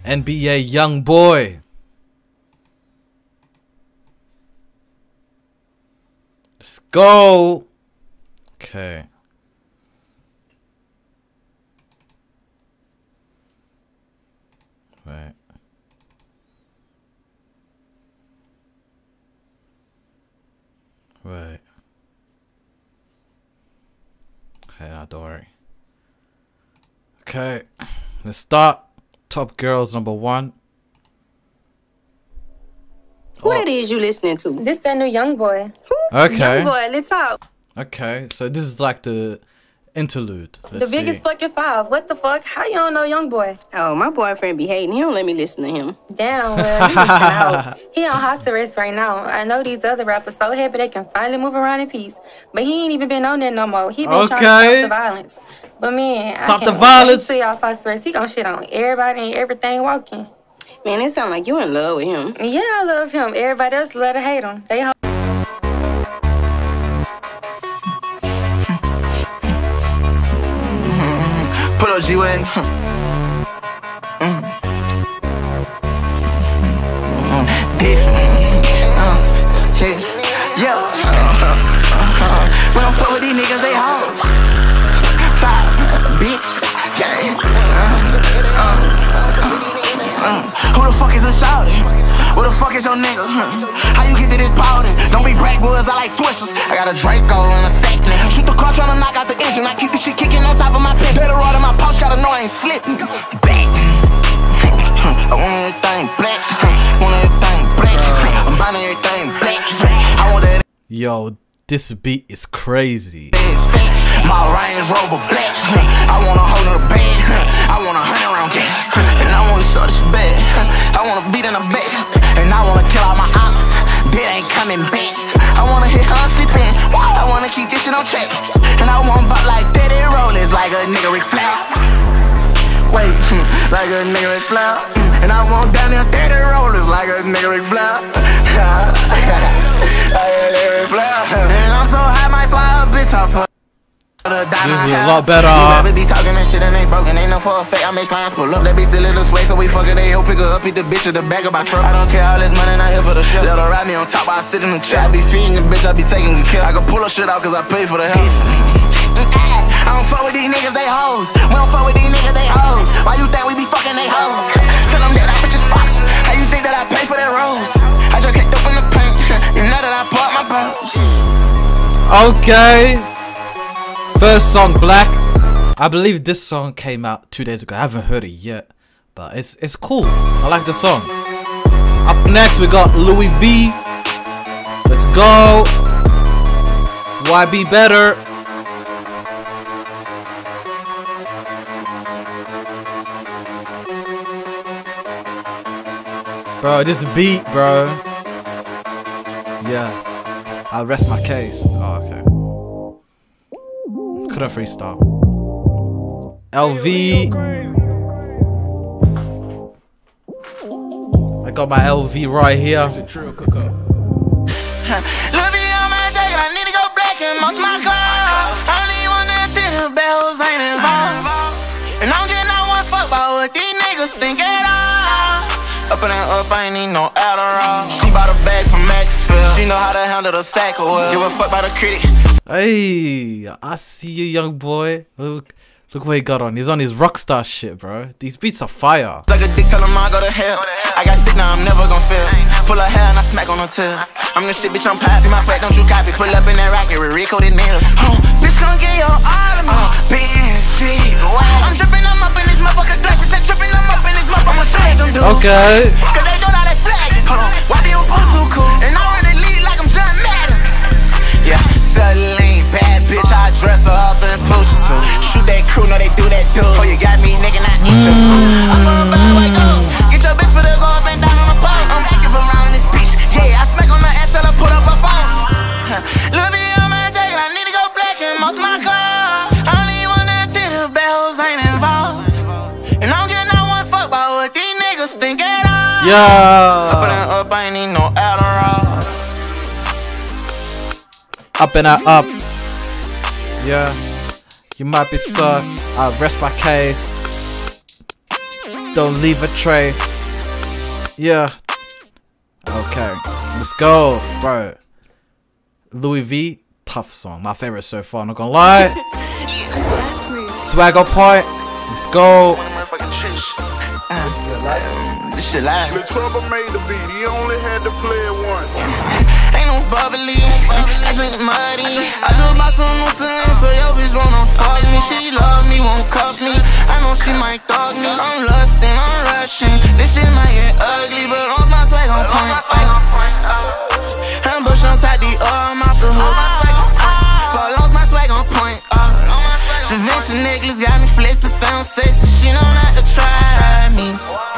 NBA Young Boy. Let's go. Okay. Right. Right. Okay, now don't worry. Okay, let's start. Top Girls #1. Who that is you listening to? This that new Young Boy. Who? Okay. Young Boy, let's talk. Okay, so this is like the interlude. Let's The biggest fucking five. What the fuck? How you don't know Young Boy? Oh, my boyfriend be hating. He don't let me listen to him. Damn, well, he missing out. He on house arrest right now. I know these other rappers so happy they can finally move around in peace. But he ain't even been on there no more. He been trying to stop the violence. But man, stop I the can't violence. wait till y'all house arrest. He gon' shit on everybody and everything walking. Man, it sound like you in love with him. Yeah, I love him. Everybody else love to hate him. They Put up G-Wag. Yeah. We don't fuck with these niggas, they hoes. Bitch. Gang. Who the fuck is a shouty? Who the fuck is your nigga? How you get to this powder? Don't be backwoods, I like swishers. I got a Draco and a stack now. Shoot the car tryna knock out the engine. I keep this shit kicking on top of my pen. Better rod in my pouch, gotta know I ain't slipping. Bang. I want everything black. Want everything black. I'm buying everything black. I want that. Yo, this beat is crazy. My Range Rover black. I want a whole nother bag. I want 100 round gas. And I want to short this bag. I want to beat in the back. And I want to kill all my ops. That ain't coming back. I want to hit her sipping. I want to keep this shit on track. And I want butt like Daddy Rollins, like a nigga Ric Flair. Wait, like a nigga Ric Flair. And I want down there Daddy Rollins, like a nigga Ric Flair. And I'm so high, might fly a bitch off her. This is a lot better. Be talking that shit and ain't broken, ain't no for a fact. I make slimes pull up, that bitch still in the sway, so we fuck it. They pick her up, eat the bitch at the back of my truck. I don't care all this money, not here for the shit. Let her ride me on top while I sit in the chair. I be feeding the bitch, I be taking the kill. I can pull her shit out cause I pay for the help. I don't fuck with these niggas, they hoes. We don't fuck with these niggas, they hoes. Why you think we be fucking they hoes? Tell them that I bitch is fuck. How you think that I pay for that rose? I just kicked up in the paint. You know that I bought my bones. Okay. First song, Black. I believe this song came out 2 days ago. I haven't heard it yet, but it's cool. I like the song. Up next, we got Louis V. Let's go. Why Be Better? Bro, this beat, bro. Yeah. I'll rest my case. Oh, okay. Couldn't freestyle. LV. I got my LV right here. Lil' V on my jacket, I need to go black in most of my clothes. I don't even want that till the bells ain't involved. And I don't get no one fuck about what these niggas think at all. Up and up, I ain't need no Adderall. She bought a bag from Maxfield. She know how to handle the sack of well. Give a fuck by the critic. Hey, I see you, young boy. Look what he got on. He's on his rockstar shit, bro. These beats are fire. Like a dick, tell him I go to hell. I got sick, now I'm never gon' fail. Pull her hair and I smack on her tail. I'm the shit, bitch, I'm past. See my swag, don't you copy. Pull up in that rocket with red-coated nails. Bitch, gon' get your all of me. BNG, I'm tripping, I'm up in this motherfucker glass. She said tripping, I'm up in this motherfucker. I'ma show them dudes. Okay. Cause they don't know they flag. Hold on, why do you pull too cool? And I run the lead like I'm John Madden. Yeah, Celine, bad bitch, I dress her up and push her. Shoot that crew, know they do that dude. Oh, you got me, nigga, not eat your food. I'm going bad right now. Get your bitch for the go up and down on the pole. I'm active around this bitch. Yeah, I smack on her ass till I put up her phone. Lil' V on my jacket, I need to go black in most of my clothes. I only want that till the bells ain't involved. And I don't get no one fuck about what these niggas think at all. Yeah. Up and up, I ain't need no Adderall. Up and up. Yeah. You might be stuck. I'll rest my case. Don't leave a trace. Yeah. Okay. Let's go, bro. Louis V, tough song. My favorite so far, not gonna lie. Swagger point. Let's go. This shit live. The Trouble made the beat, he only had to play it once. Ain't no bubbly, I drink muddy. I just bought some new cement, so yo bitch wanna fuck me. She love me, won't cuff me. I know she might dog me. I'm lusting, I'm rushing. This shit might get ugly, but on my swag on point. I'm bush on top the I'm off the hook. But long my swag on point. Givenchy necklace got me flexing, sound sexy. She know not to try me.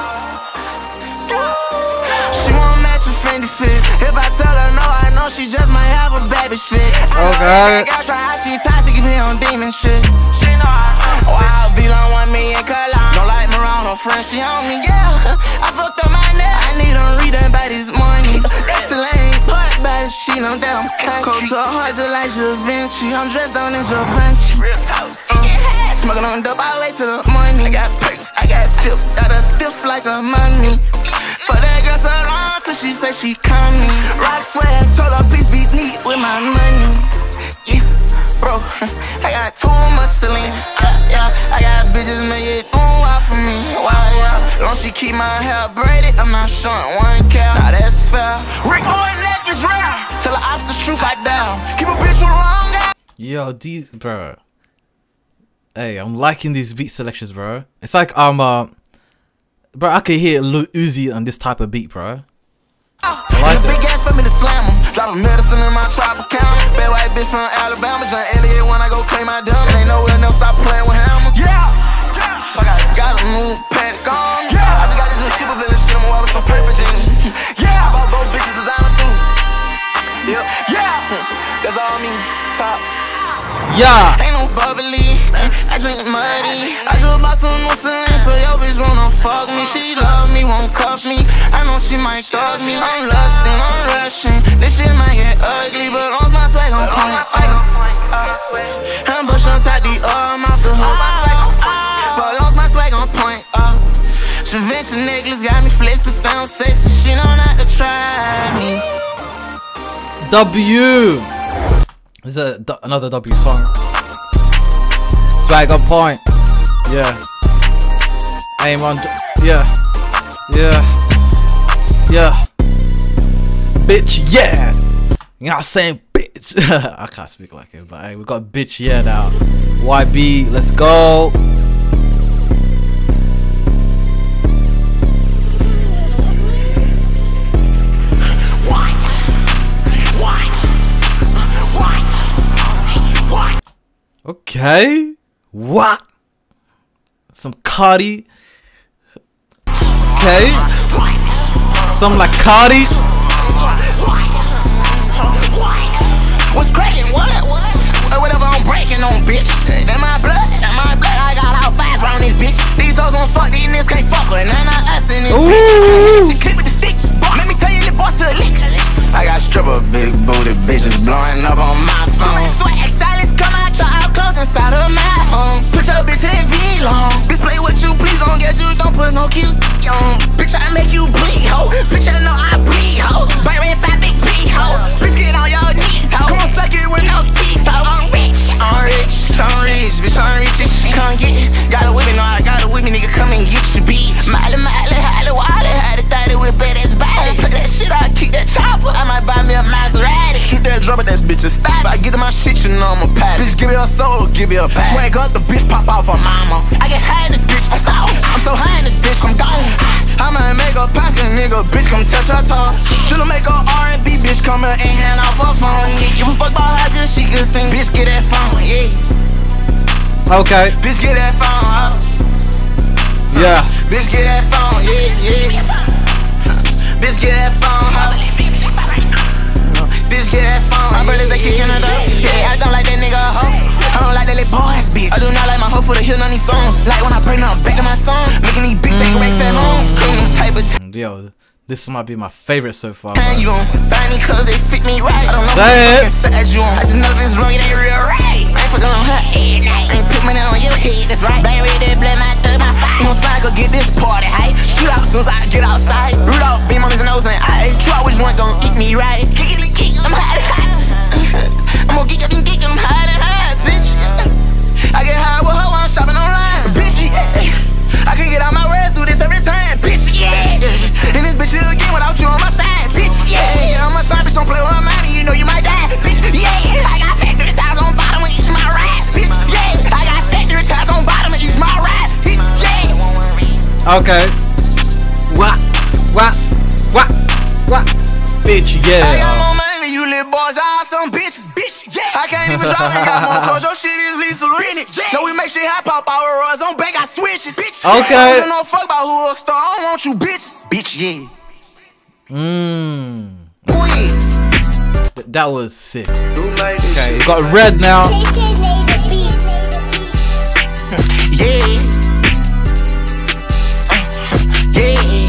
She won't match with Fendi fit. If I tell her no, I know she just might have a baby shit. Okay. She toxic, be on demon shit. She know I know. Wild beat on 1 million color. Don't like me around, no friend, she on me. Yeah, I fucked up my neck. I need to read her by this morning. That's the lane, but by the sheet, I'm down country. Cold to her heart, just like Givenchy. I'm dressed down in Givenchy. Real talk. Smoking on dope, I wait till the morning. I got perks, I got silk, got her stiff like a money. For that girl so long, till she say she coming. Rock swag, told her please be neat with my money. Yeah, bro, I got too much saline. Yeah, I got bitches make it wild for me. Wow, yeah. Long she keep my hair braided, I'm not showing 1 cap. Nah, that's fair. Rick Owen necklace rare. Till I off the truth I down. Keep a bitch with long hair. Yo, these, bro. Hey, I'm liking these beat selections, bro. It's like bro, I can hear Lil Uzi on this type of beat, bro. I like it. Big ass for me to slam em. Drop a medicine in my trap account. Bad white bitch from Alabama. John Elliott when I go claim my dumb. Ain't nowhere enough, stop playing with hammers. Yeah. I got a new paddock on. Yeah. I just got this new super villain shit. I'm wearing some paper jeans. Yeah. I bought both bitches designer too. Yeah. Yeah. That's all me. Top. Yeah. Ain't no bubbly, I drink muddy. I just bought some new cement, so yo bitch wanna fuck me. She love me, won't cuff me. I know she might dog me. I'm lusting, I'm rushing. This shit might get ugly, but long my swag on point. I'm bush on top the I'm off the hook. But long my swag on point. Givenchy necklace got me flexing, sound sexy. She know not to try me. W. This is another W song. Swag on point. Yeah. Aim on. Yeah. Yeah. Yeah. Bitch, yeah. You know what I'm saying? Bitch. I can't speak like him, but hey, we got bitch, yeah now. YB, let's go. Okay, what? Some Cardi. Okay, some like Cardi. What's cracking? What? Whatever I'm breaking on, bitch. That my blood. I got out fast round this bitch. These hoes won't fuck, these niggas can't fuck with. Nah, us in this bitch. You click with the stick. Let me tell you, the boss to the lick. I got stripper, big booty bitches blowing up on my phone. Swag stylists come out, try out clothes inside of my home. Put your bitch in V-long. Display what you please, don't get you, don't put no cues on. Bitch, I make you bleed, ho. Bitch, I know I bleed, ho. Bite red, fat, big B, ho. Bitch, get on your knees, ho. Come on, suck it with no teeth, ho. I'm rich, bitch, I'm rich as shit. Come get it. Got it with me, no, I got it with me, nigga. Come and get your beats. Miley, Holly, had it, thought it with badass body. Put that shit out, kick that chopper. I might buy me a Maserati. Shoot that drum at that bitch and stop. If I get to my shit, you know I'm a pat. Bitch, give me a soul, give me a pack. Swag up, the bitch pop out for mama. I get high in this bitch, I'm so high in this bitch, I'm gone. I might make a pocket, nigga, bitch, come touch her toe. Still make a R&B, bitch, come here and hand off her phone. Yeah, give a fuck about how good she can sing, bitch, get that phone, yeah. Okay. Bitch, get that phone, huh? Yeah. Bitch, get that phone, yeah. Bitch, get that phone, huh? Bitch, get that phone. My brothers, they kicking it up. Yeah, I don't like that nigga, ho. I don't like that little boys, bitch. I do not like my hoe for the hill on these songs. Like when I bring up back to my song, making these big fake racks at home. Type of Yo, This might be my favorite so far. You gon' find me cause they fit me right. I don't know what size you on. I just know this wrong, it ain't real right. I ain't fucking on her every night. I ain't put money on your head, that's right. Bang ready to blood my thug, my fight. You gon' slide, go get this party hype. Shoot out soon as I get outside. Rudolph, beam on his nose and eyes. Try which one gon' eat me right. Geek, I'm hot and hot. I'm gon' geek, I'm hot and hot, bitch. I get high with her while I'm shopping online. Bitch, yeah. I can get out my rest, do this every time, bitch, yeah. And this bitch again without you on my side, bitch, yeah. On my side, bitch, don't play with my money, you know you might die, bitch, yeah. I got factory ties on bottom of each of my rides, bitch, yeah. I got factory ties on bottom of each of my rides, bitch, yeah. Okay. What? Bitch, yeah. I got more money than you little boys, y'all some bitches, bitch, yeah. I can't even drop it, got more clothes, your shit is Lisa Rinne. No, we make shit hot pop our runs on bank, I switches, bitch. Okay. I don't know fuck about who will star, I don't want you bitches, bitch, yeah. That was sick. Okay, we got red now. Yeah. Yeah.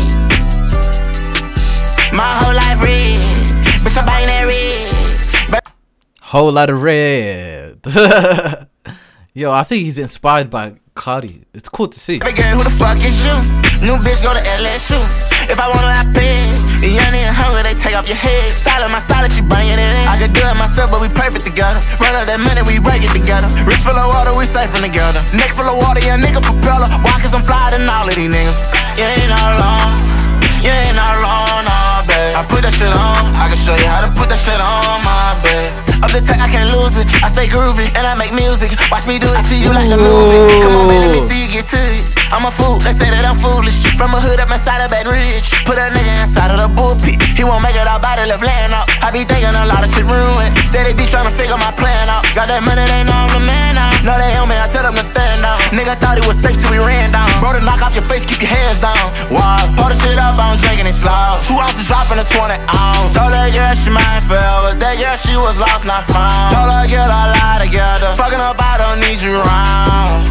My whole life red, bitch, I'm buying that red. Whole lot of red. Yo, I think he's inspired by Cardi. It's cool to see. Hey girl, who the fuck is you? New bitch go to LSU. If I wanna, I pay. Young and hungry, they take off your head. Style my style, she bringing it in. I could do it myself, but we perfect together. Run up that money, we break it together. Wrist full of water, we safe from together. Neck full of water, yeah, nigga propeller. Why? Cause I'm flyer than all of these niggas. You ain't not alone. You ain't not alone, nah, babe. I put that shit on. I can show you how to put that shit on, my babe. Up the tech, I can't lose it. I stay groovy, and I make music. Watch me do it to you like a movie. Come on, man, let me see you get to it. I'm a fool, they say that I'm foolish. From a hood up inside of Baton Rouge. Put a nigga inside of the bullpit. He won't make it out by the left land out. I be thinking a lot of shit ruined. Say they be trying to figure my plan out. Got that money, they know I'm the man now. No, they on me, I tell them to stand down. Nigga thought it was safe till we ran down. Bro, to knock off your face, keep your hands down. Wow, pour the shit up, I'm drinking it slow. 2 ounces dropping a 20 ounce. Told that girl she mine forever. That girl she was lost, not found. Told her girl I lie together. Fucking up, I don't need you around.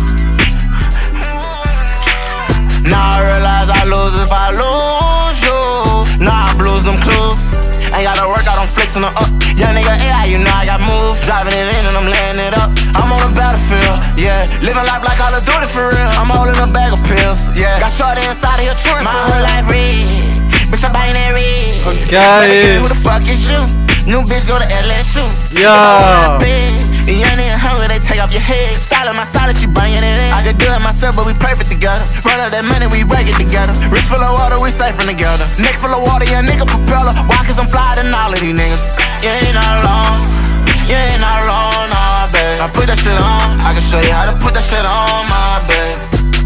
Now I realize I lose if I lose you. Now I blues them clues. Ain't gotta work out, I'm flexing them up. Young nigga AI, you know I got moves. Driving it in and I'm laying it up. I'm on the battlefield, yeah. Living life like Call of Duty for real. I'm holding a bag of pills, yeah. Got shorty inside of your trunk. My whole life red, bitch, I'm buying that red. Okay. Who the fuck is you? New bitch go to LSU. Yeah. Young and hungry, they take off your head. Style my style, she bringing it in. I could do it myself, but we perfect together. Run up that money, we break it together. Wrist full of water, we safe from together. Neck full of water, yeah, nigga propeller. Why? Cause I'm flyer than all of these niggas. You ain't not alone. You ain't not alone, nah, babe. I put that shit on. I can show you how to put that shit on, my babe.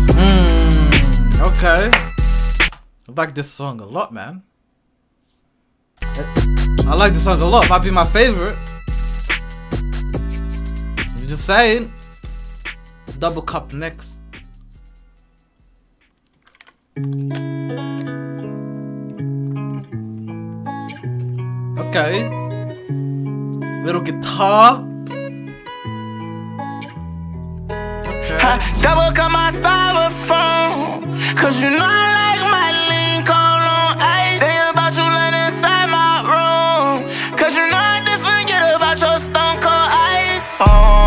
Okay. I like this song a lot, man. I like this song a lot. Might be my favorite. I'm just saying. Double cup next. Okay. Little guitar. Okay. Double cup my styrofoam. Cause you know I like my link all on ice. Think about you laying inside my room. Cause you know I didn't forget about your stone cold ice.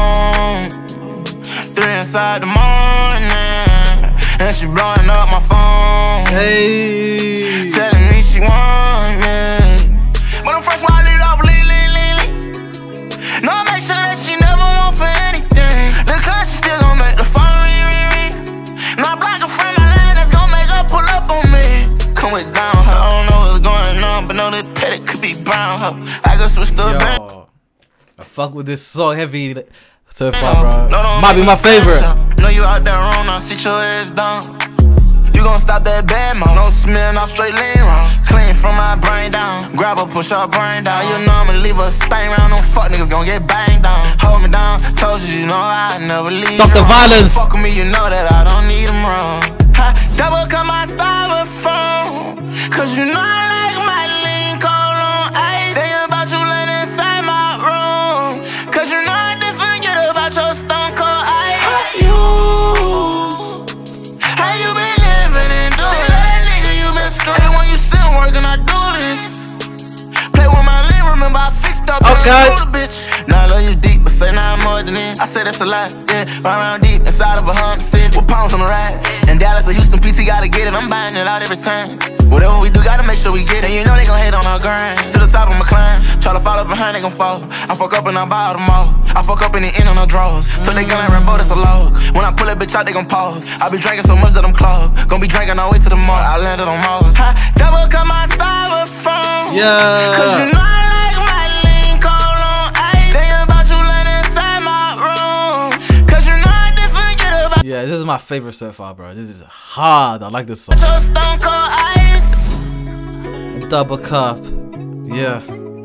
3 inside the morning, and she blowing up my phone. Hey. Telling me she want me. But I'm fresh while I lead off, lean. No, I make sure that she never want for anything. The car, she still gon' make the phone ring. No, I block a friend, my line that's gon' make her pull up on me. Come with down her, I don't know what's going on, but know that petty could be brown her. I go switch to a band. I fuck with this so heavy so far, bro. Might be my favorite. Know you out there wrong, now sit your ass down. You gon' stop that bad mouth, no smelling off straight lean wrong. Clean from my brain down, grab her, push her brain down. You know I'ma leave her stain round, them fuck niggas gon' get banged down. Hold me down, told you, you know I never leave. Stop the violence. Fuck with me, you know that I don't need them wrong. Double cut my styrofoam, cause you know I like my link all on ice. Think about you laying inside my room, cause you know I didn't forget about your stone cold ice. How you been living and doing? That nigga you been screwing when you still working Okay. Now I love you deep, but say now I'm more than this. I say that's a lot, yeah. Run around deep inside of a Honda Civic with pounds on the ride. And Dallas or Houston, PT gotta get it. I'm buying it out every time. Whatever we do, gotta make sure we get it. And you know they gon' hate on our grind. To the top of my climb. Try to follow behind, they gon' fall. I fuck up and I buy all them all. I fuck up in the end on no drawers. So they gon' Rambo, that's a log. When I pull that bitch out, they gon' pause. I be drinking so much that I'm clogged. Gonna be drinking all the way to the mall. I landed on Mars. Double cut my styrofoam. Yeah. Cause you know I like my lean cold on ice. Think about you laying inside my room. Cause you know I didn't forget about. Yeah, this is my favorite so far, bro. This is hard. I like this song. Your stone cold ice. Double cup. Yeah.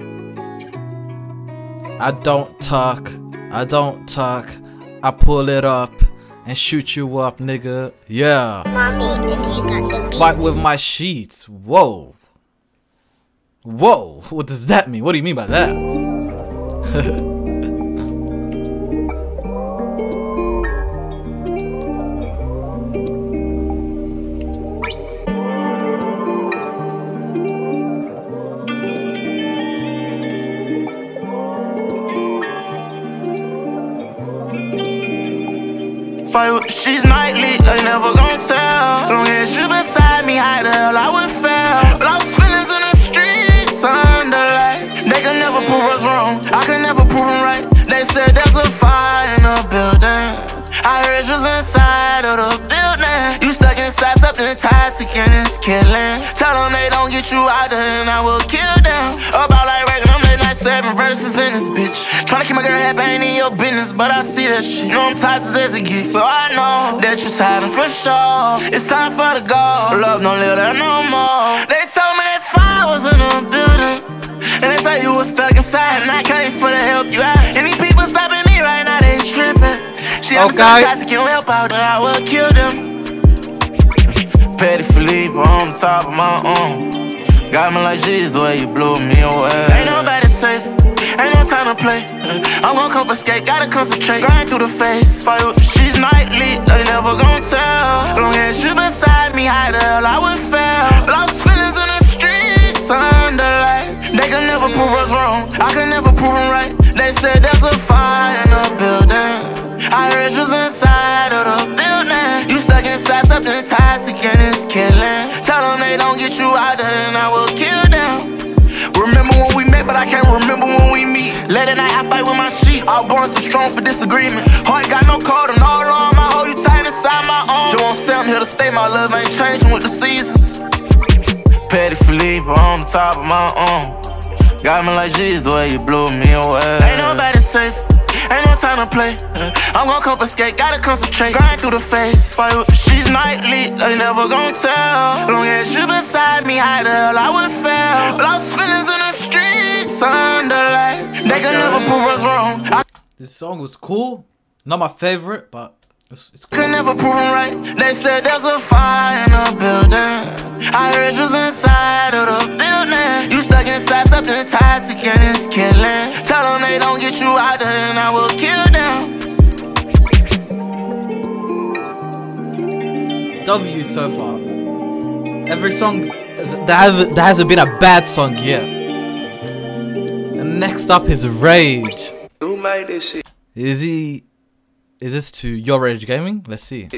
I don't talk. I don't talk. I pull it up and shoot you up, nigga. Yeah. Fight with my sheets. Whoa. Whoa. What does that mean? What do you mean by that? She's nightly, they never gon' tell. Long as you beside me, how the hell I would fail. Lost feelings in the streets, under light. They can never prove us wrong, I can never prove them right. They said there's a fire in the building. I heard you was inside of the building. You stuck inside something toxic and it's killing. Tell them they don't get you out there and I will kill them. About like record, I'm late night 7 verses in this bitch. Tryna keep my girl happy, ain't in your business, but I see that shit. You know I'm toxic as a geek, so I know that you're hiding for sure. It's time for the go. Love don't live there no more. They told me that fire was in the building, and they said you was stuck inside, and I came for to help you out. And these people stopping me right now, they tripping. She okay. Toxic, you help out, and I will kill them. Petty Philippe on the top of my arm. Got me like Jesus, the way you blew me away. Ain't nobody safe, ain't no time to play. I'm gon' confiscate, gotta concentrate. Grind through the face, fight with, she's nightly, they never gon' tell. Long as you beside me, how the hell I would fail. Lost feelings in the streets, under light. They can never prove us wrong, I can never prove them right. They said there's a fire in the building. I heard you was inside of the building. You stuck inside something toxic and it's killing. Tell them they don't get you out there and I will kill them. Remember when we met, but I can't remember when we meet. Late at night I fight with my sheets. I was born too strong for disagreement. Heart got no code and all along I hold you tight inside my arms. You won't say I'm here to stay, my love ain't changing with the seasons. Petty Philippe on the top of my arm. Got me like Jesus, the way you blew me away. Ain't nobody safe, ain't no time to play. I'm gon' confiscate, gotta concentrate. Grind through the face, fight with, she's nightly, they never gon' tell. Long as you beside me, how the hell I would fail. Lost feelings in the streets, under light. They can never prove us wrong. This song was cool. Not my favorite, but it's cool. Could never prove them right. They said there's a fire in the building. I heard you was inside of the building. You stuck inside something toxic and it's killing. Tell them they don't get you out there and I will kill them. W so far. Every song, there hasn't been a bad song yet. And next up is Rage. Who made this shit? Is this to Your Rage Gaming? Let's see.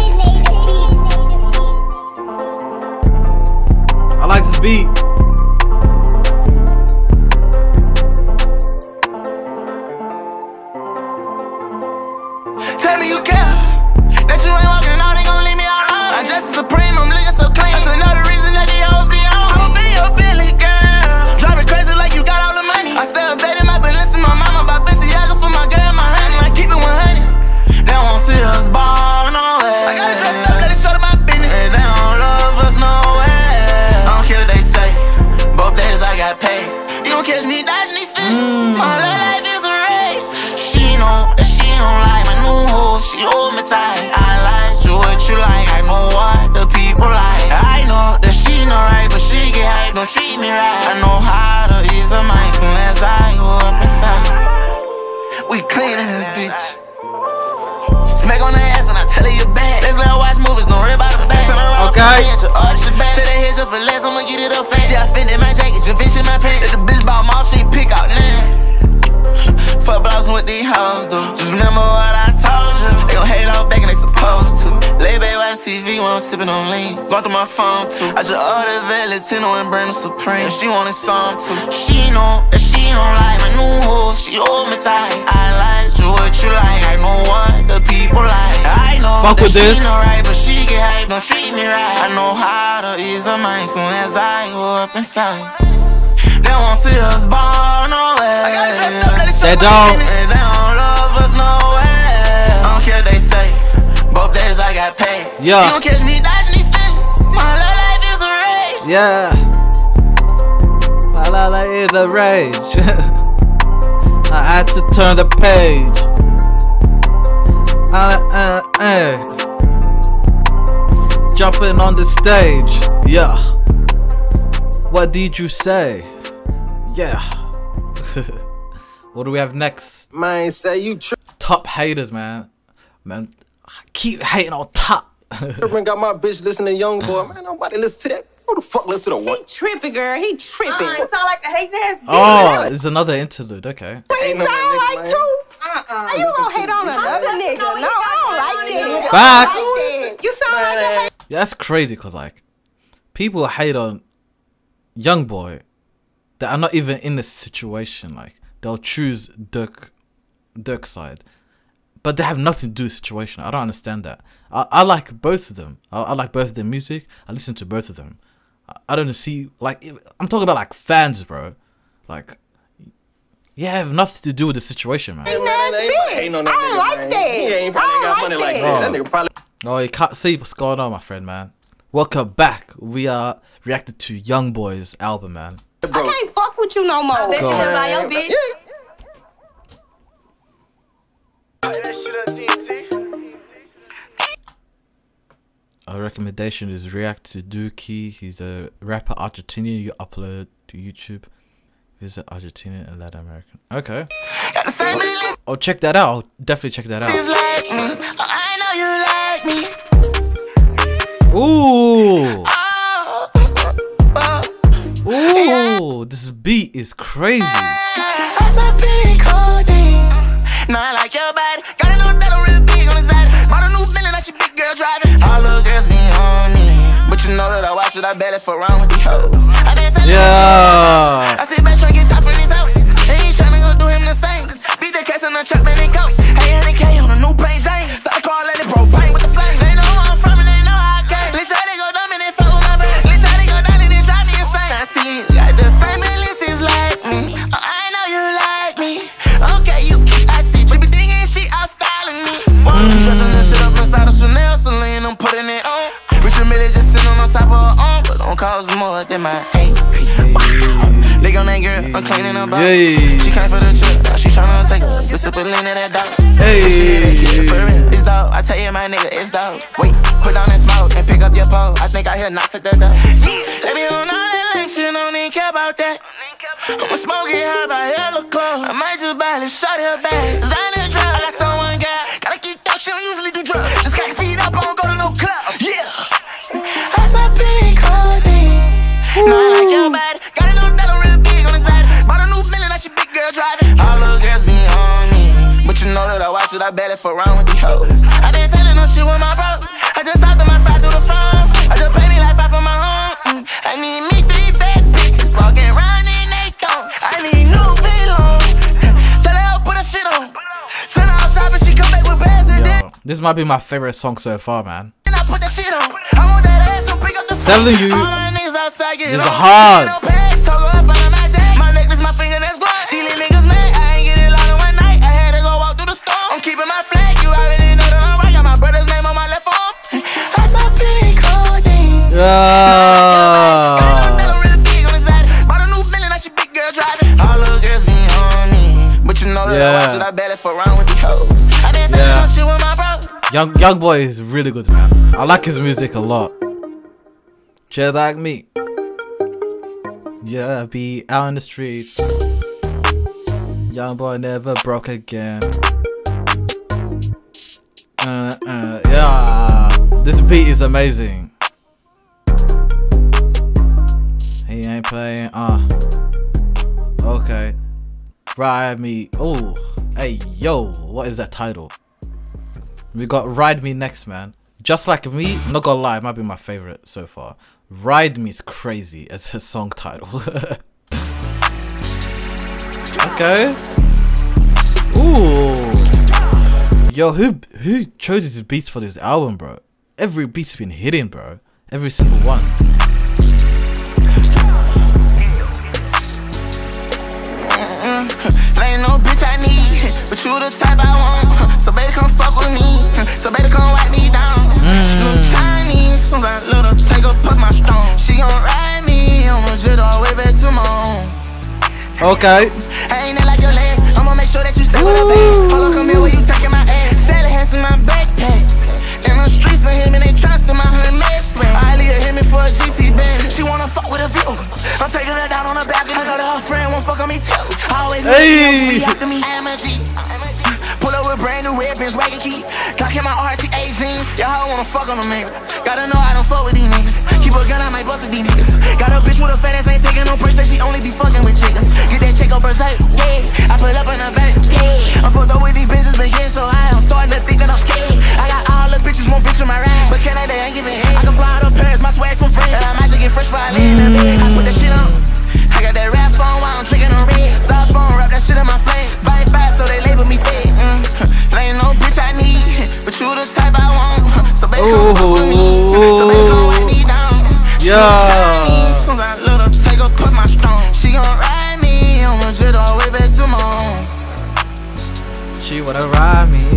I like this beat. Tell me you care, that you ain't walking out, they gon' leave me alone. I just supreme, I'm looking so clean. That's another reason that the hoes be on. I'ma be your Billy girl, drive it crazy like you got all the money. I stay updated my balance in my mama, buy Balenciaga for my girl, my honey. I keep it 100. They won't see us ball, no way. I got dressed up, let it show to my business. And they don't love us, no way. I don't care what they say, both days I got paid. You gon' catch me dodging these fingers. My life is a race. She don't like my new hoe, she hold me tight. I like you what you like, I know what the people like. I know that she not right, but she get hype, don't treat me right. I know how to ease her mind soon as I go up inside. We clean in this bitch. Smack on the ass and I tell her you're bad. Let's let her watch movies, don't worry about the back. Turn around, okay. Say that hit you for less, I'ma get it up fast. See, I fit in my jacket, you fish in my pants. If the bitch bought my she pick out now. posting what these hoes do. Just remember what I told you. They gon' hate all back and they supposed to. Lay back, watch TV while I'm sipping on lean. Going through my phone too. I just ordered Valentino and brand new Supreme. She wanted some too. She know that she don't like my new hoe. She hold me tight. I like you what you like. I know what the people like. I know fuck that with this. She know right, but she get hype, don't treat me right. I know how to ease her mind soon as I go up inside. They won't see us ball nowhere. I got dressed up, let it show they don't. And they don't love us nowhere. I don't care what they say. Both days I got paid. Yeah. You don't catch me dodging these feelings. My love life is a rage. Yeah. My life is a rage. I had to turn the page. Jumping on the stage. Yeah. What did you say? Yeah. What do we have next? Man, say you Top haters, man. Man, keep hating on top. tripping. Got my bitch listening to Young Boy. Man, nobody listen to that. Who the fuck listen to He what? tripping, girl. He tripping. It sound like a hate ass bitch. Oh, it's another interlude. Okay. He Ain't no sound nigga, like man. too. How you gonna hate on another nigga? No, I don't like that. Facts. I don't like that. You sound like a hate. Yeah, that's crazy because like people hate on Young Boy that are not even in this situation. Like they'll choose Dirk's side, but they have nothing to do with the situation. I don't understand that. I like both of them. I like both of their music. I listen to both of them. I don't see like I'm talking about like fans, bro. Like yeah, have nothing to do with the situation, man. He nasty. I don't like that. He ain't probably got money like that. That nigga probably. Oh, you can't see what's going on, my friend, man. Welcome back. We are reacted to Young Boy's album, man. I can't fuck with you no more. Bet you just buy your bitch. Our recommendation is react to Dookie. He's a rapper, Argentinian. You upload to YouTube. Visit Argentina and Latin American. Okay. I'll check that out. I'll definitely check that out. Ooh. Ooh. This beat is crazy. Now I like your body. Got a new dollar real big on the side. Bought a new feeling like she big girl driving. All the girls be on me. But you know that I watch it, I bet it for around with these hoes. I been telling Yeah. I sit back trying to get top from this house. They ain't trying to go do him the same. Beat the case on the truck, man, and go. Hey, 100K on a new plain Jane. Start calling it bro, bang with the flame. They know where I'm from and they know how I came. Let's try to go dumb and they fuck with my brain. Let's try to go down and they drive me insane. I see you got the same balances like me. I know you like me. Okay, you I see you be digging shit out styling me. Dressing this shit up inside of Chanel, Celine, I'm putting it on. Richard Mille just sitting on top of her arm, but don't cause more than my hate. Lick on that girl, I'm cleaning her body. She came for the trip, now she tryna take her. The super lean in that dog. Hey. For real, it's dog. I tell you, my nigga, it's dog. Wait, put down that smoke and pick up your pole. I think I hear knocks at that door. Let me on all that lame shit, don't even care about that. I'ma smoke it high by hella close. I might just buy this shot her back. Designer drug, I got someone got. Gotta keep that shit, don't usually do drugs. Just can't feed up, I don't go to no club. Yeah. I said pretty codeine. Now I like your body. Got a new dollar real big on the side. Bought a new feeling like she big girl driving. All the girls be on me. But you know that I watch it, I bet it for around with these hoes. I been telling no shit with my bro. I just talked to my friend through the phone. I just pay me like 5 for my home. I need me 3 bad bitches walking around in they thong. I need new V-Long. Tell her I'll put her shit on. Send her out shopping, she come back with bags and then. This might be my favorite song so far, man. I put that shit on. I want that ass to pick up the phone. Telling you, this is hard. My necklace, my finger, that's glowing. These little niggas mad, I ain't get it all in one night. I had to go walk through the store. I'm keeping my flag, you already know that I'm right. Got my brother's name on my left arm. I saw pretty codeine. Yeah. Bought a new feeling like she big girl driving. All the girls be on me. But you know that I watch it, I bet it for around with these hoes. I been telling no shit with my bro. Young Boy is really good, man. I like his music a lot. Just like me. Yeah, be out in the streets. Young Boy never broke again. Yeah, this beat is amazing. He ain't playing. Okay, ride me. Oh, hey. Hey, yo, what is that title? We got Ride Me next, man. Just Like Me, I'm not gonna lie, it might be my favorite so far. Ride Me is crazy as her song title. Okay. Ooh. Yo, who chose these beats for this album, bro? Every beat's been hitting, bro. Every single one. Ain't no bitch I need, but you the type I want. So baby come fuck with me, so baby come wipe me down. Little Chinese, soon as I let her take her, put my stone. She gon' ride me, I'ma jet all the way back to my home. Okay. I ain't like your legs, I'ma make sure that you stay with a bag. Hold on, come here where you taking my ass. Sally has in my backpack. In the streets of him and they trust in my hood mess. I leave her hit me for a GT band. She wanna fuck with a view. I'm taking her down on the balcony. I know that her friend won't fuck on me too. Always be after me. I am a G. Pull up with brand new red Benz wagon key. Glock in my RTA jeans. Y'all wanna fuck on them niggas. Gotta know I don't fuck with these niggas. Keep a gun, I might bust with these niggas. Got a bitch with a fat ass, ain't taking no purse, that she only be fucking with chickas. Get that check on berserk, yeah. I pull up in a vert, yeah. I'm fucked up with these bitches, been getting so high, I'm starting to think that I'm scared. I got all the bitches, won't bitch in my ride, but Canada ain't giving head. I can fly out of Paris, my swag from France, and I might just get fresh while I lay in the bed. I put that shit on. I got that rap phone while I'm drinking on red. Stop phone, wrap that shit in my flame. Bite fast so they label me fed. Ain't no bitch I need, but you the type I want. So baby come fuck with me, so baby come wipe me down. Yeah. Soon as I let her take her, put my stone. She gon' ride me, I'ma jet all the way back to my home. She wanna ride me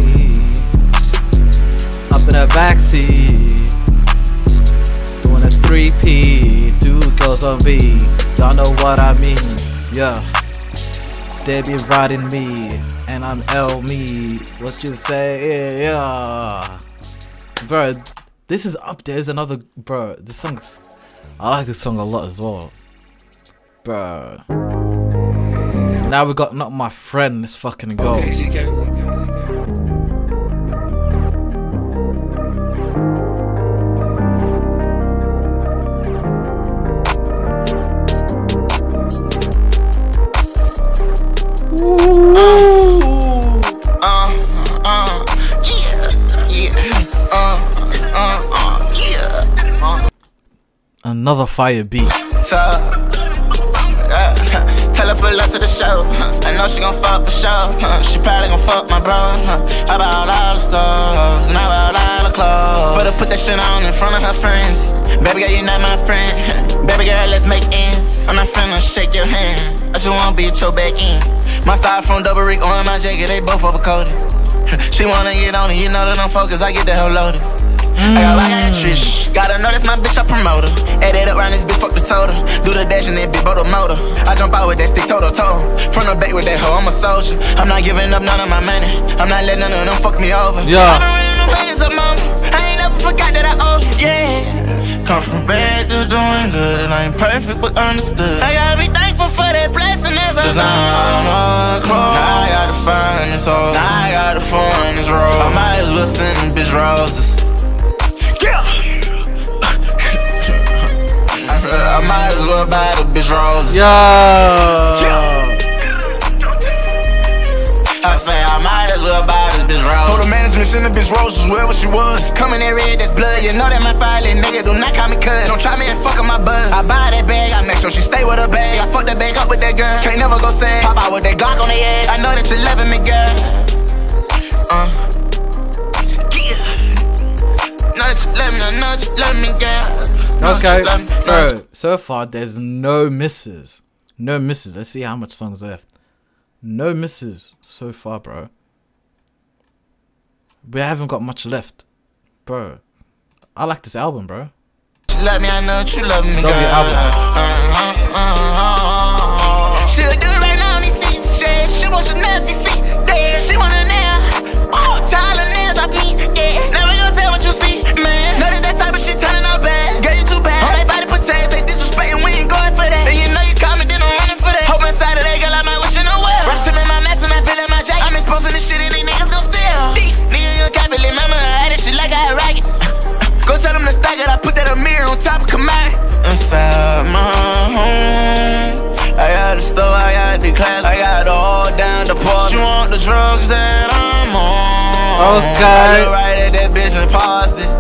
up in the backseat, doing a 3P, 2 girls on me. Y'all know what I mean, yeah. They be riding me, and I'm L me. What you say, yeah. Bro, this is up there. There's another, bro. This song's, I like this song a lot as well, bro. Now we got Not My Friend. Let's fucking go. Okay, another fire beat. Tell her pull up to the show. I know she gon' fuck for sure. She probably gon' fuck my bro. How about all the stores and how about all the clothes? For to put that shit on in front of her friends. Baby girl, you not my friend. Baby girl, let's make ends. I'm not finna shake your hand. I just wanna be at your back end. My style from Double Rick on my jacket, they both overcoated. She wanna get on it, you know that I'm focused, I get the hell loaded. I got like a Trish, gotta know that's my bitch, I promote her. Add it up round this bitch, fuck the total. Do the dash and then big the motor. I jump out with that stick toe to toe. From the back with that hoe, I'm a soldier. I'm not giving up none of my money. I'm not letting none of them fuck me over. Yeah. I've been running them hands up, mama. I ain't never forgot that I owe you, yeah. Come from bad to doing good, and I ain't perfect but understood. I gotta be thankful for that blessing as I on clothes. Now I gotta find this hole. Now I gotta find this road. I might as well send them bitch roses. Yeah. I might as well buy the bitch roses. Yeah. I say I might as well buy this bitch roses. Told the management send the bitch roses wherever she was. Coming in red, that's blood. You know that my file nigga do not call me cuz. Don't try me and fuck up my buzz. I buy that bag, I make sure she stay with her bag. I fuck that bag up with that girl. Can't never go sad. Pop out with that Glock on the ass. I know that you loving me, girl. Okay, bro, so far there's no misses. No misses. Let's see how much songs left. No misses so far, bro. We haven't got much left, bro. I like this album, bro. Love me, I know you love me, girl. She'll do it right now in these seats, yeah. She wants a nasty seat, yeah. She want a nail. Oh, tile her nails off me, yeah. Never gonna tell what you see, man. Know that type of shit turning out bad. Girl, you too bad. All they body potatoes, they disrespecting, we ain't going for that. And you know you call me, then I'm running for that. Hope inside of that girl, I might wish you know well. Rush him in my mess and I feel in my jacket. I'm exposing this shit and they niggas gon' steal. Nigga, you a capital, mama, I had this shit like I rock it. Go tell them to stack it, I put that mirror on top of Camaro. Inside my home, I got the store, I got the class, I got the all down, the She want the drugs that I'm on. Okay. I look right at that bitch and paused it.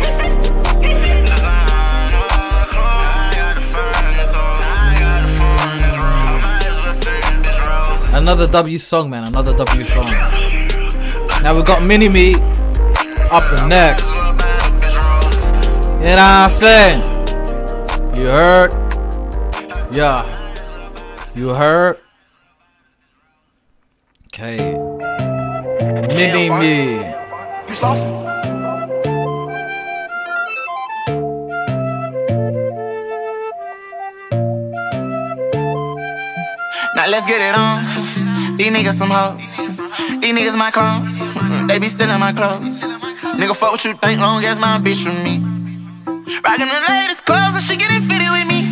Another W song, man. Another W song. Now we got Mini Me up next. You know what I'm saying? You heard? Yeah. You heard? Okay. Mini Me. You saucy? Now let's get it on. These niggas some hoes. These niggas my clones. They be stealing my clothes. Nigga, fuck what you think, long as my bitch with me. Rockin' the latest clothes and she getting fitted with me.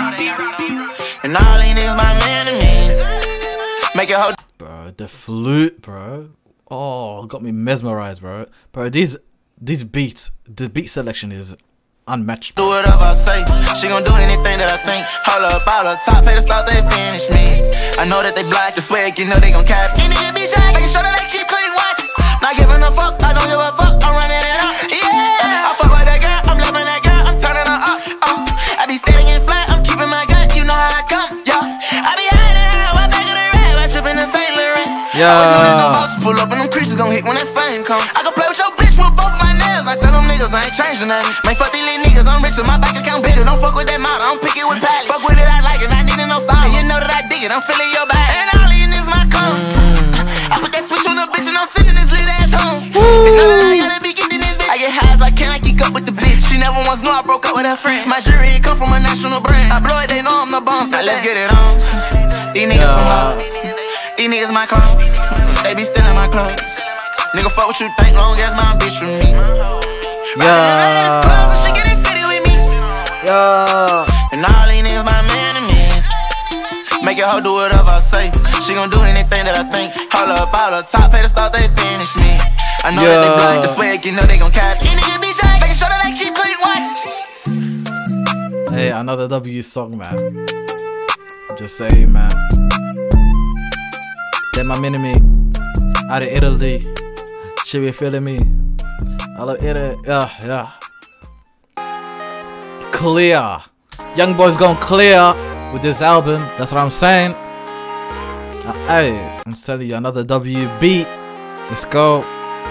And all these niggas my enemies. Make your hoe. Bro, the flute, bro. Oh, got me mesmerized, bro. Bro, these beats, the beat selection is unmatched. Do whatever I say. She gon' do anything that I think. Hold up, all up top, pay the start, they finish me. I know that they black, the swag, you know they gon' cap. Any bitch, making sure that they keep clean watches. Not giving a fuck, I don't give a fuck, I'm running it up. Yeah, I fuck with that girl, I'm loving that girl, I'm turning her up. I be standing in flat, I'm keeping my gut, you know how I come. Yeah, I be hiding out, I back of the rap, I tripping in St. Laurent. Yeah. Pull up and them creatures gon' hit when that fame come. I can play with your bitch with both my nails. I tell them niggas I ain't changing nothing. Man, fuck these little niggas, I'm richer, my bank account bigger. Don't fuck with that model, I'm picky with pallets. Fuck with it, I like it, I need it, no style. You know that I dig it, I'm feeling your bag. And all these niggas my clones. I put that switch on the bitch and I'm sitting this lit ass home. You know that I gotta be getting this bitch. I get high as I can, I keep up with the bitch. She never once knew I broke up with her friend. My jury come from a national brand. I blow it, they know I'm the bomb. Now let's get it on. These niggas some hoes. These niggas my clones. They be stealing my clothes. Nigga, fuck what you think, long as my bitch with me. Yeah. She getting fitted with me. Yeah. And all these niggas my enemies. Make your hoe do whatever I say. She gon' do anything that I think. Hold up, all up top, pay the start, they finish me. I know that they black, the swag, you know they gon' cap. Any bitch, making sure that they keep clean watches. Hey, another W song, man. Just saying, man. They're my Mini Me out of Italy. She be feeling me. I love Italy. Yeah. Clear. Young boys going clear with this album. That's what I'm saying. Hey, I'm telling you, another W beat. Let's go.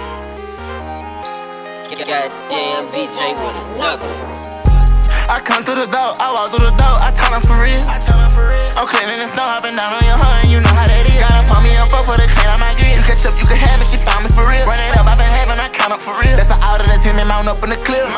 Goddamn DJ with another. I come through the door, I walk through the door, I turn up for real. I'm cleaning the snow, I've been down on your hood, and you know how that is. Gotta pump me up for the clean out my grill. You catch up, you can have it, she found me for real. Run it up, I've been having, I count up for real. That's an auto, that's him and mount up in the clip.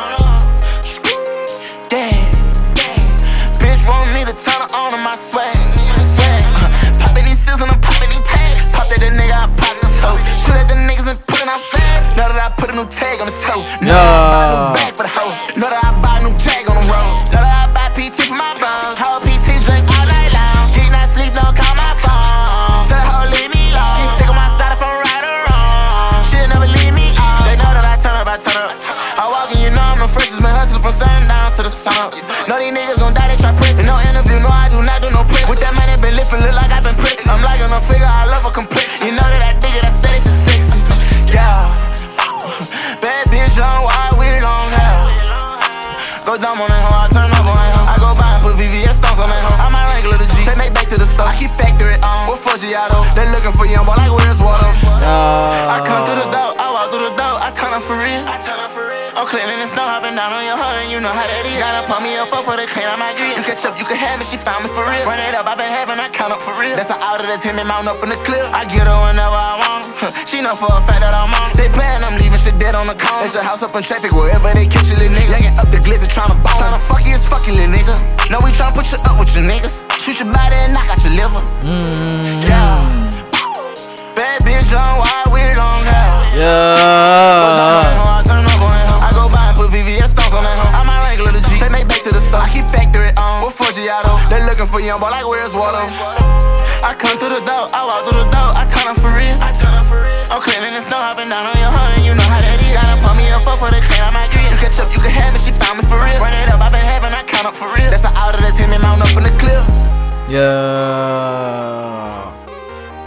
Damn. Bitch want me to turn her on to my swag. Popping these seals and I'm popping these tags. Pop that nigga, I pop this hoe. Shoot at the niggas and put it out fast. Know that I put a new tag on his toe. Know that I buy a new bag for the hoe. Know that I buy a new jag on the road. Know that I buy PT for my bones. Whole PT drink all night long. He not sleep, don't call my phone. Tell the hoe leave me alone. She stick on my side if I'm right or wrong. She'll never leave me on. They know that I turn up, I turn up. I walk in, you know I'm the freshest, been hustling from sundown to the sun up. Know these niggas gon' die, they try pressing. No interview, no I do not do no press. With that money been lifting, look like I've been pressing. I'm like on a figure, I love a complex. You know that I dig it, I said it's just sexy. Yeah. Bad bitch on wide, we don't have. Go dumb on that hoe, I turn up on that hoe. I go by and put VVS stones on that hoe. I might regular the G, take me back to the store. I keep factory on, with Foggiato. They looking for young boy like where's water. I come through the door, I walk through the door, I turn up for real. I'm cleaning the snow, I've been down on your hood, and you know how that is. Gotta pump me up for the clean out my grill. You catch up, you can have it, she found me for real. Run it up, I've been having, I count up for real. That's an auto, that's him and mount up in the clip. I get her whenever I want. She know for a fact that I'm on. They playin', I'm leaving shit dead on the cone. That's your house up in traffic, wherever they catch you, little nigga. Legging up the glizzy, tryna bone. Tryna fuck you, it's fucking little nigga. No, we tryna put you up with your niggas. Shoot your body and knock out your liver. Yeah. Bad bitch on why we don't have. Yeah. I turn up on that hoe. I go by and put VVS stones on that hoe. I might regular the G. Take me back to the store. I keep factory on. With Foggiato. They looking for young boy like where's water. I come through the door, I walk through the door, I turn up for real. I'm cleaning the snow, I've been down on your hood, and you know how that is. Gotta pump me up for the clean out my grill. You catch up, you can have it, she found me for real. Run it up, I've been having, I count up for real. That's an auto, that's him and mount up in the clip. Yeah.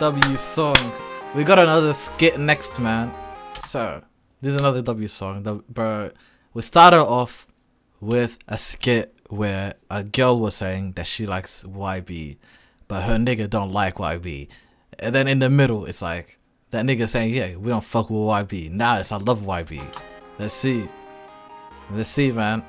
W song. We got another skit next, man. So, this is another W song. Bro, we started off with a skit where a girl was saying that she likes YB, but her nigga don't like YB. And then in the middle, it's like, that nigga saying, yeah, we don't fuck with YB. Now it's I love YB. Let's see. Let's see, man.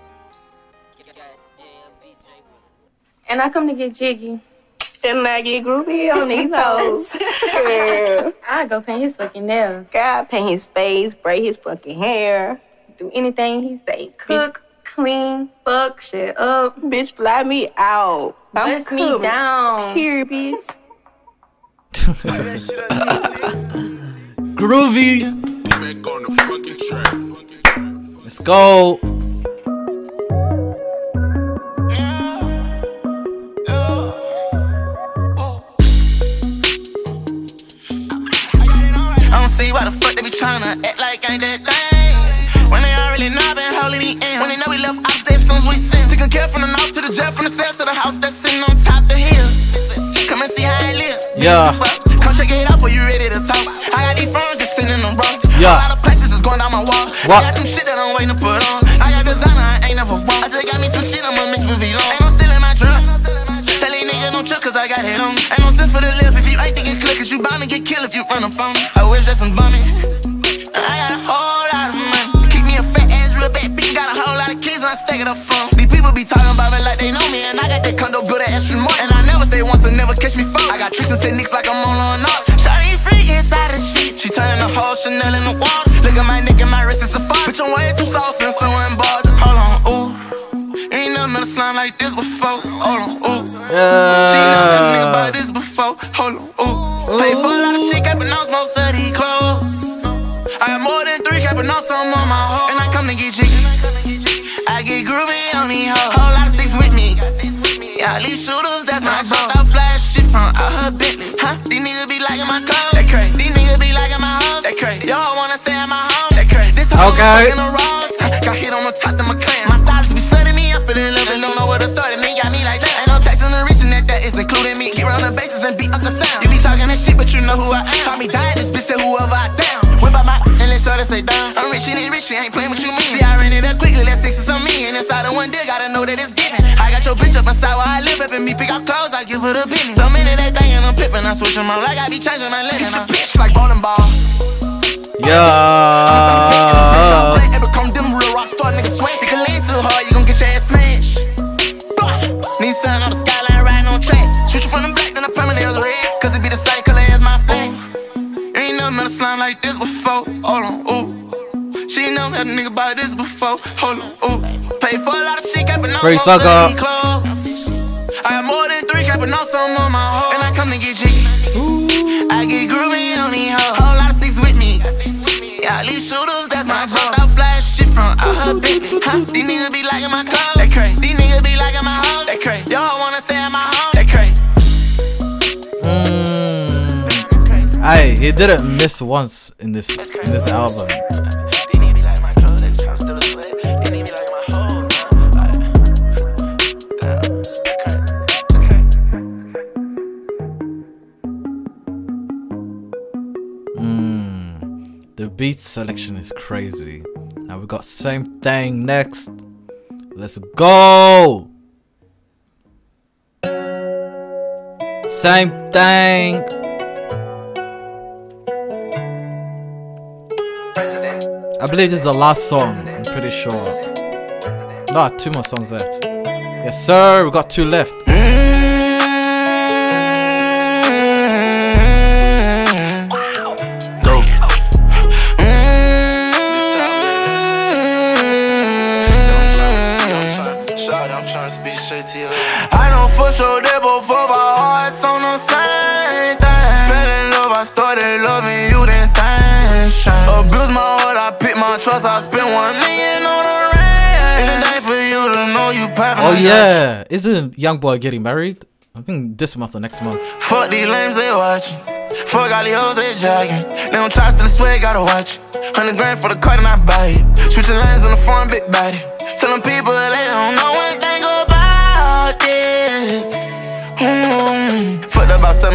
And I come to get jiggy. And I get groovy on these hoes. I go paint his fucking nails. God, paint his face, braid his fucking hair. Do anything he say. Cook, clean, fuck shit up. Bitch, fly me out. Bless me down. Here, bitch. Groovy. Let's go. See why the fuck they be tryna act like I ain't that thing. When they already know I been holding me in. When they know we left upstairs as soon as we sin. Taking care from the north to the jet, from the south to the house that's sitting on top the hill. Come and see how I live. Yeah. Come check it out for you ready to talk. I got these phones just sitting on bro. Yeah. A lot of places just going down my wall. What? I got some shit that I'm waiting to put on. I got designer, I ain't never bought. I just got me some shit, I'ma mix with Vito. Ain't no stealing my truck. Tell these niggas don't trip cause I got it on me. Ain't no sense for the live if you ain't thinking clear, cause you bound to get killed if you run up on me. I wish that some bumming. I got a whole lot of money. Keep me a fat ass real bad bitch. Got a whole lot of kids and I stack it up phone. These people be talking about me like they know me. And I got that condo built an extra more. And I never stay once and never catch me fall. I got tricks and techniques like I'm on and off. Shawty freak inside the sheets. She turning the whole Chanel in the wall. Look at my neck and my wrist is a fire. Bitch, I'm way too soft and so involved. Hold on, ooh. Ain't never met a slime like this before. Hold on, ooh. She never met a nigga about this before. Hold on, ooh. Pay for a lot of shit, capping on most of these clothes. I got more than 3 capping on some on my hoe. And I come to get jiggy. I get groovy on these hoes. Whole lot of sticks with me. Yeah, these shooters, that's my bro. I flash shit from out her Bentley. Huh? These niggas be liking my clothes. That crazy. These niggas be liking my hoes. That crazy. Y'all wanna stay at my home. That crazy. This hoe okay. In the Ross. Got hit on the top of my clan. My stylist be flooding me. I'm feeling love and don't know where to start. And they got me like that. Ain't no texting or reaching that is including me. Get round the bases and beat up the sound. You be talking that shit, but you know who I am. Try me dying, this bitch said whoever I down. Whip out my and let shorty say down. I'm rich, she ain't rich, she ain't playing what you mean. See, I ran it up quickly, that's 6 on me. And inside of one deal, gotta know that it's given. I got your bitch up inside where I live. Up in me, pick out clothes, I give her the business. So many that thing and I'm pippin', I switch them out like I be changing my linen. Get your bitch like bowling ball. Yeah. And become them real rock star niggas sweat. You can lean too hard, you gon' get your ass smashed. Nissan on the skyline, riding on track. Shoot you from the black, then I permanent nails red. Cause it be the same color as my phone. Ain't never met a slime like this before. Hold on, ooh. She ain't never had a nigga buy this before. Hold on, ooh. Pay for a lot of shit, capping on Free fuck up. I got more than 3 capping on some on my hoe. And I come to get jiggy. I get groovy on these hoes. Whole lot of sticks with me. Yeah, these shooters, that's my bro. I flash shit from out her Bentley. Huh? These niggas be liking my clothes. That crazy. These niggas be liking my hoes. That crazy. Y'all wanna stay at my home. That crazy. Aye, he didn't miss once in this album. The beat selection is crazy. Now we got Same Thing next. Let's go. Same Thing. I believe this is the last song. I'm pretty sure. No, 2 more songs left. Yes, sir. We got 2 left. I know for sure that both of our hearts on the same thing. Fell in love, I started loving you, then things changed. Abused my heart, I picked my trust, I spent 1 million on a ring. It ain't for you to know you poppin'. Oh yeah, isn't YoungBoy getting married? I think this month or next month. Fuck these lames, they watchin'. Fuck all these hoes, they jogging. They don't try to steal the swag, gotta watch it. 100 grand for the car, and I buy it. Switching lanes on the farm, big body. Telling people they don't know anything about this. Fucked about 7 minutes written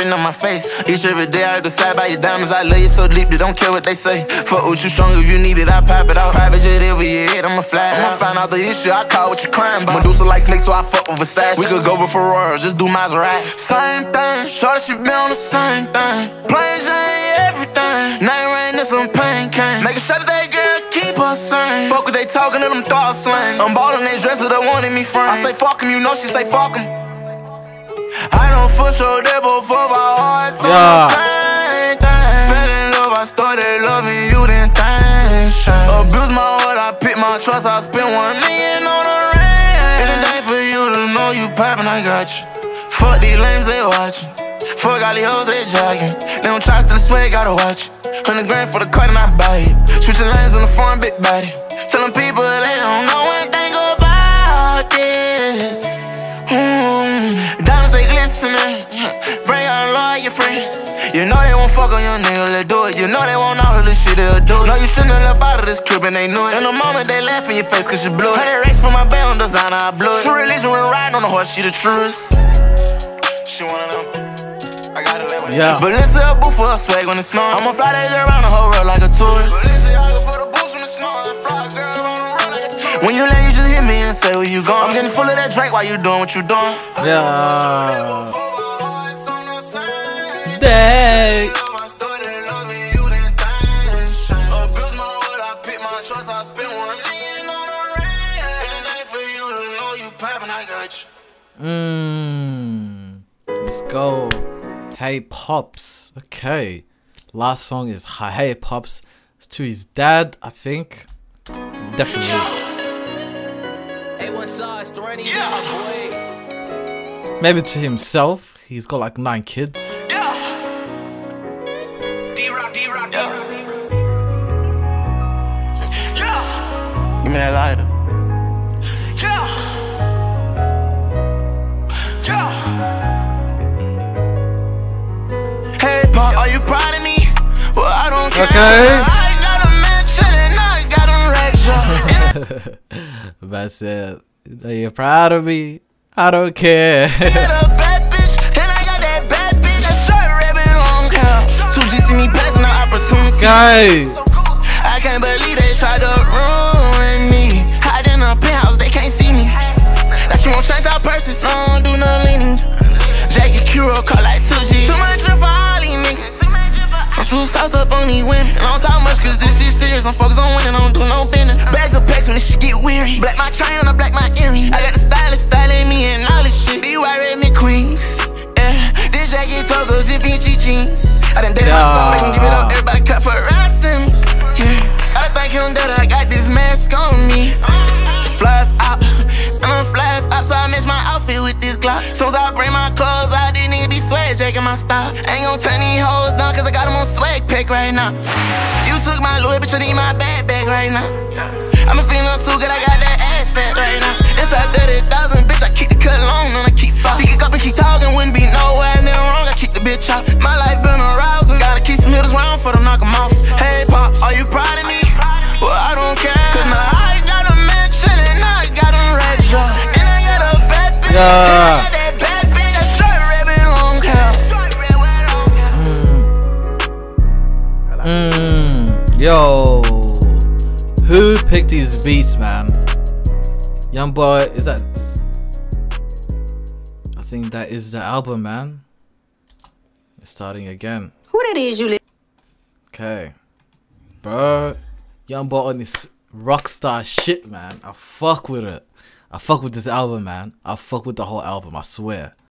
written on my face. Each every day I decide by your diamonds. I love you so deep they don't care what they say. Fuck with you strong if you need it, I pop it out. Private jet over your head, I'ma fly. I'ma find out the issue, I call what you crying about. Medusa like snakes, so I fuck with Versace. We could go with Ferraris, just do Maserati. Same thing, shorty she be on the same thing. Plain Jane, everything. Name rain and some pain came. Making sure that that girl keep her sane. Fuck with they talking to them thoughts slang. I'm ballin' they dresser that wanted me frame. I say fuck him, you know she say fuck him. I don't for sure they both of our hearts on the same thing. Fell in love, I started loving you, then things change. Abuse my heart, I pick my trust, I spent $1 million on a ring. Anything for you to know you poppin', I got you. Fuck these lames, they watchin'. Fuck all these hoes, they jogging. They don't trust the swag, gotta watch it. 100 grand for the cut and I buy it. Switching lanes on the farm, big body. Telling people they don't know anything about this. Diamonds, they glistening. Bring out all your friends. You know they won't fuck on your nigga, let's do it. You know they want all of this shit, they'll do it. No, you shouldn't have left out of this crib and they knew it. In the moment they laugh in your face cause you blew it. 100 racks for my band on designer, I blew it. True religion when riding on the horse, she the truest. She one of them. I got it that way. Yeah. But let's a booth for a swag when it's snowing. I'ma fly that girl around the whole world like a tourist. When you land, you just hit me and say where you going. I'm getting full of that drink while you doing what you doing. Yeah. Dang. Let's go. Hey Pops. Okay. Last song is Hey Pops. It's to his dad, I think. Definitely. Maybe to himself. He's got like 9 kids. Give me that lighter. Hey Pop, are you proud of me? Well, I don't care. Okay. I got a mansion and I got a lecture. That's it. Are you proud of me? I don't care. I got a bad bitch and I got that bad bitch. That short ribbon long hair. 2G see me passing the opportunity. Guys. I can't believe they tried to ruin me. Hide in a penthouse, they can't see me. That she won't change our purses, I don't do no leaning. Jackie Curo call like 2G. Too much for all these niggas. I'm too sauced up on these women. And I don't talk much cause this shit serious. I'm focused on winning, I don't do no business. Bags of packs when this shit get weary. Black my chain on the black my earring. I got the stylist styling me and all this shit. These white red McQueens. Yeah, this jacket togo zippy jeans. I done dated my soul, they can give it up. Everybody cut for ransom. Yeah, I think him that I got this mask on me. Flies up, and I'm flies up, so I match my outfit with this Glock. Soon as I bring my clothes out, these niggas be swag checking my style. Ain't gon' turn these hoes down, cause I got them on swag pick right now. You took my Louis, bitch, I need my bag right now. I'm a female too good, I got that ass fat right now. Inside 30,000, bitch, I keep the cut long, and I keep fast. She kick up and keep talking, wouldn't be nowhere, and then wrong, I keep the bitch out. My life been arousing, gotta keep some hitters round for them, knock them off. Hey, Pop, are you proud of me? Well, I don't care, cause now I got a mansion and I got a red job. And I got a bad bitch, and I got that bad bitch, that short ribbon long hair. Yo, who picked these beats, man? Young Boy, is that? I think that is the album, man. It's starting again. Who that is you? Okay, bro. Young Boy on this rockstar shit, man. I fuck with it. I fuck with this album, man. I fuck with the whole album, I swear.